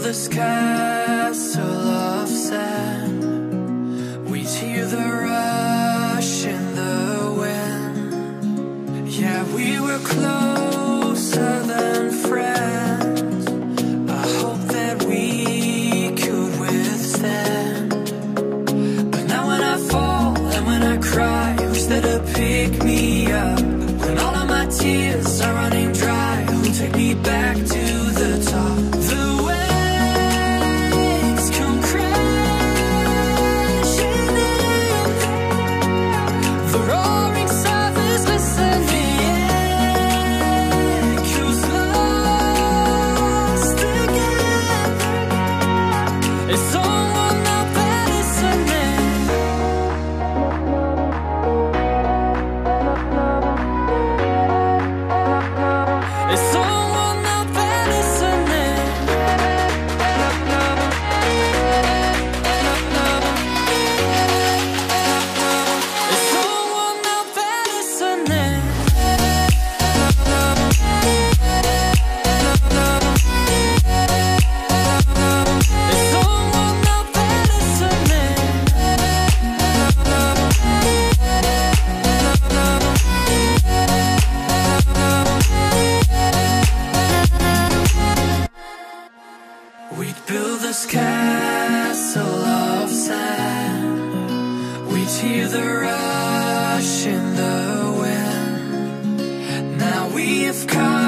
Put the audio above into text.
this castle of sand. We'd hear the rush in the wind. Yeah, we were closer than friends. I hope that we could withstand. But now when I fall and when I cry, who's there to pick me up? When all of my tears are running dry, who'll take me back to the top? The waves come crashing in, the roaring surface listening, the echoes lost again. Is someone out there listening? Is someone out there listening? Is someone out there listening? Is someone out there listening? We'd build this castle of sand. We'd hear the rush in the wind. Now we have come